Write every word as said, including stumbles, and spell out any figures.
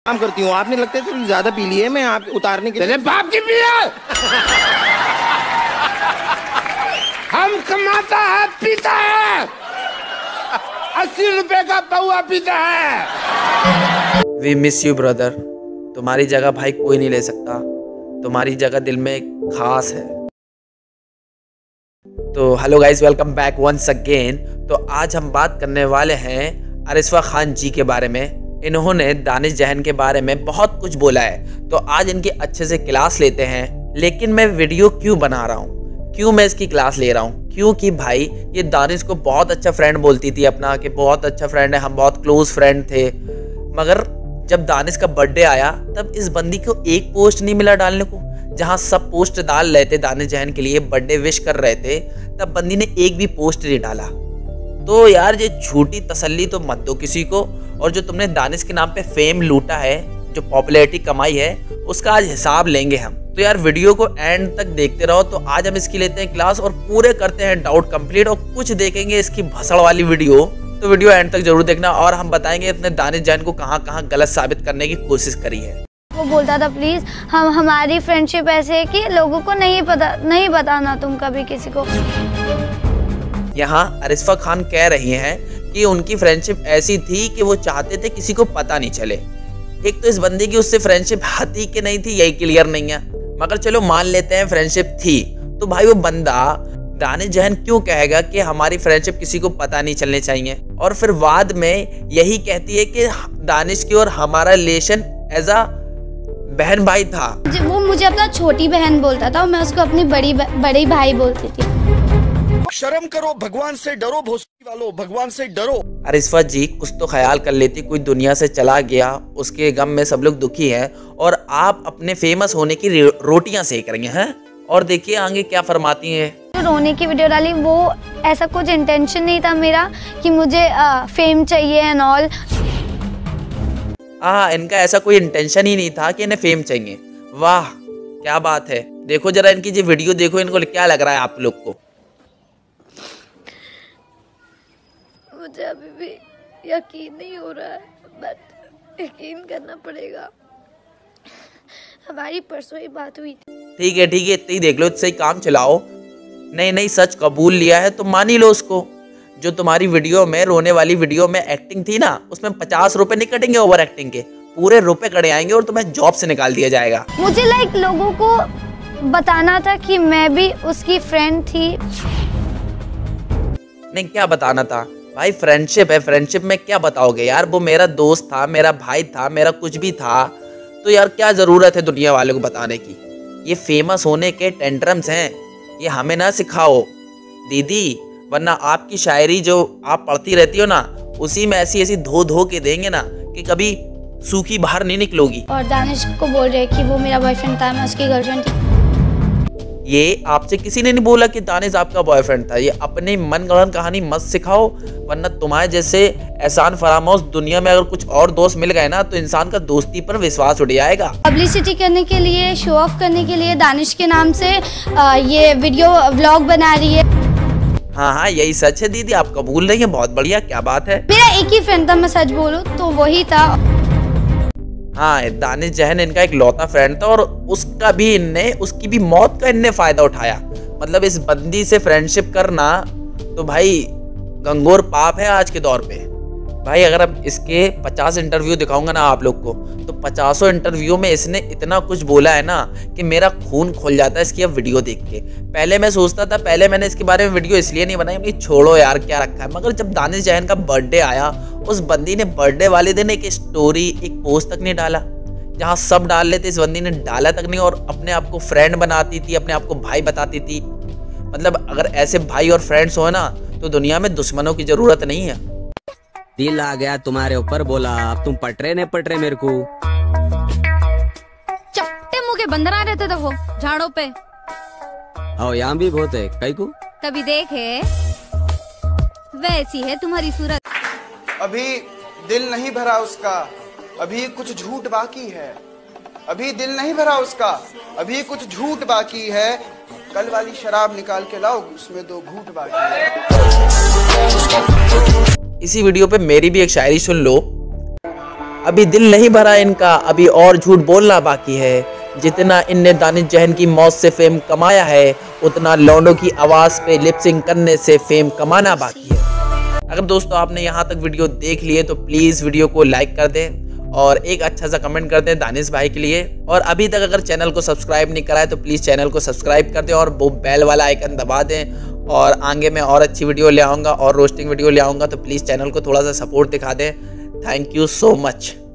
काम करती हूँ। आपने लगता है तो ज्यादा पी लिए, मैं आप उतारने के लिए बाप की पिया। हम कमाता है पीता है, अस्सी रुपए का पौआ पीता है। वी मिस यू ब्रदर, तुम्हारी जगह भाई कोई नहीं ले सकता, तुम्हारी जगह दिल में खास है। तो hello guys, welcome back once again. तो आज हम बात करने वाले हैं अरिस्वा खान जी के बारे में। इन्होंने दानिश जहन के बारे में बहुत कुछ बोला है, तो आज इनकी अच्छे से क्लास लेते हैं। लेकिन मैं वीडियो क्यों बना रहा हूँ, क्यों मैं इसकी क्लास ले रहा हूँ? क्योंकि भाई ये दानिश को बहुत अच्छा फ्रेंड बोलती थी अपना, कि बहुत अच्छा फ्रेंड है, हम बहुत क्लोज फ्रेंड थे। मगर जब दानिश का बर्थडे आया तब इस बंदी को एक पोस्ट नहीं मिला डालने को। जहां सब पोस्ट डाल रहे थे दानिश जहन के लिए, बर्थडे विश कर रहे थे, तब बंदी ने एक भी पोस्ट नहीं डाला। तो यार ये झूठी तसल्ली तो मत दो किसी को। और जो तुमने दानिश के नाम पे फेम लूटा है, जो पॉपुलैरिटी कमाई है, उसका आज हिसाब लेंगे हम। तो यार वीडियो को एंड तक देखते रहो। तो आज हम इसकी लेते हैं क्लास और पूरे करते हैं डाउट कंप्लीट, और कुछ देखेंगे इसकी भसड़ वाली वीडियो। तो वीडियो एंड तक जरूर देखना, और हम बताएंगे अपने दानिश जहन को कहाँ कहाँ गलत साबित करने की कोशिश करी है। वो बोलता था प्लीज हम हमारी फ्रेंडशिप ऐसे है कि लोगों को नहीं पता, नहीं बताना तुम कभी किसी को। यहाँ अरिस्वा खान कह रही हैं कि उनकी फ्रेंडशिप ऐसी थी कि वो चाहते थे किसी को पता नहीं चले। एक तो इस बंदी की उससे फ्रेंडशिप थी कि नहीं थी, यही क्लियर नहीं है। मगर चलो मान लेते हैं फ्रेंडशिप थी, तो भाई वो बंदा दानिश जहन क्यों कहेगा कि हमारी फ्रेंडशिप किसी को पता नहीं चलने चाहिए? और फिर बाद में यही कहती है कि दानिश की और हमारा रिलेशन एज अ बहन भाई था। वो मुझे अपना छोटी बहन बोलता था और मैं उसको अपनी बड़ी बड़ी भाई बोलती थी। शर्म करो, भगवान से डरो, भोसड़ी वालों, भगवान से डरो। अरिस्वा जी कुछ तो ख्याल कर लेती, कोई दुनिया से चला गया, उसके गम में सब लोग दुखी हैं, और आप अपने फेमस होने की रोटियां सेक रही हैं। और देखिए आगे क्या फरमाती हैं। जो रोने की वीडियो डाली वो ऐसा कुछ इंटेंशन नहीं था मेरा कि मुझे आ, फेम चाहिए एंड ऑल। हाँ, इनका ऐसा कोई इंटेंशन ही नहीं था कि इन्हें फेम चाहिए। वाह क्या बात है। देखो जरा इनकी जो वीडियो देखो, इनको क्या लग रहा है आप लोग को? मुझे अभी भी यकीन नहीं हो रहा है, बट यकीन करना पड़ेगा। हमारी परसों ही बात हुई थी। ठीक है ठीक है, इतना ही देख लो, इससे ही काम चलाओ। नहीं नहीं, सच कबूल लिया है तो मान ही लो उसको। जो तुम्हारी वीडियो में, रोने वाली वीडियो में एक्टिंग थी ना, उसमें पचास रुपए नहीं कटेंगे ओवर एक्टिंग के, पूरे रुपए कटे आएंगे और तुम्हें जॉब से निकाल दिया जाएगा। मुझे लाइक लोगों को बताना था कि मैं भी उसकी फ्रेंड थी। नहीं, क्या बताना था भाई? फ्रेंडशिप है, फ्रेंडशिप में क्या बताओगे यार? वो मेरा दोस्त था, मेरा भाई था, मेरा कुछ भी था, तो यार क्या जरूरत है दुनिया वालों को बताने की? ये फेमस होने के टेंट्रम्स हैं, ये हमें ना सिखाओ दीदी, वरना आपकी शायरी जो आप पढ़ती रहती हो ना, उसी में ऐसी ऐसी धो धो के देंगे ना कि कभी सूखी बाहर नहीं निकलोगी। और दानिश को बोल रहे कि वो मेरा बॉयफ्रेंड था, मैं उसकी गर्लफ्रेंड थी। ये आपसे किसी ने नहीं बोला कि दानिश आपका बॉयफ्रेंड था। ये अपनी मनगढ़ंत कहानी मत सिखाओ, वरना तुम्हारे जैसे एहसान फरामोश दुनिया में अगर कुछ और दोस्त मिल गए ना, तो इंसान का दोस्ती पर विश्वास उठ जाएगा। पब्लिसिटी करने के लिए, शो ऑफ करने के लिए दानिश के नाम से आ, ये वीडियो व्लॉग बना रही है। हाँ हाँ, यही सच है दीदी, आप कबूल नहीं है, बहुत बढ़िया, क्या बात है। मेरा एक ही फ्रेंड था, मैं सच बोलूं तो वही था। हाँ, दानिश जहन इनका एक लौता फ्रेंड था, और उसका भी इनने, उसकी भी मौत का इनने फायदा उठाया। मतलब इस बंदी से फ्रेंडशिप करना तो भाई गंगोर पाप है आज के दौर पे। भाई अगर अब इसके पचास इंटरव्यू दिखाऊंगा ना आप लोग को, तो पचासों इंटरव्यू में इसने इतना कुछ बोला है ना कि मेरा खून खोल जाता है इसकी अब वीडियो देख के। पहले मैं सोचता था, पहले मैंने इसके बारे में वीडियो इसलिए नहीं बनाई कि छोड़ो यार क्या रखा है, मगर जब दानिश जहन का बर्थडे आया, उस बंदी ने बर्थडे वाले दिन एक स्टोरी, एक पोस्ट तक नहीं डाला। जहाँ सब डाल लेते, इस बंदी ने डाला तक नहीं, और अपने आप को फ्रेंड बनाती थी, अपने आप को भाई बताती थी। मतलब अगर ऐसे भाई और फ्रेंड्स हो ना, तो दुनिया में दुश्मनों की जरूरत नहीं है। दिल आ गया तुम्हारे ऊपर, बोला अब तुम पटरे ने पटरे मेरे को। चपटे मुंह के बंदर आ रहते थे वो झाड़ों पे। आओ यहाँ भी बहुत है, कई को कभी देखे वैसी है तुम्हारी सूरत। अभी दिल नहीं भरा उसका, अभी कुछ झूठ बाकी है। अभी दिल नहीं भरा उसका, अभी कुछ झूठ बाकी है। कल वाली शराब निकाल के लाओ, उसमें दो घूंट बाकी है। इसी वीडियो पे मेरी भी एक शायरी सुन लो। अभी दिल नहीं भरा इनका, अभी और झूठ बोलना बाकी है। जितना इनने दानिश जैन की मौत से फेम कमाया है, उतना लौंडों की आवाज़ पे लिपसिंग करने से फेम कमाना बाकी है। अगर दोस्तों आपने यहाँ तक वीडियो देख लिए तो प्लीज़ वीडियो को लाइक कर दें और एक अच्छा सा कमेंट कर दें दानिश भाई के लिए। और अभी तक अगर चैनल को सब्सक्राइब नहीं करा है तो प्लीज़ चैनल को सब्सक्राइब कर दें और वो बेल वाला आइकन दबा दें। और आगे मैं और अच्छी वीडियो ले आऊँगा और रोस्टिंग वीडियो ले आऊँगा, तो प्लीज़ चैनल को थोड़ा सा सपोर्ट दिखा दें। Thank you so much.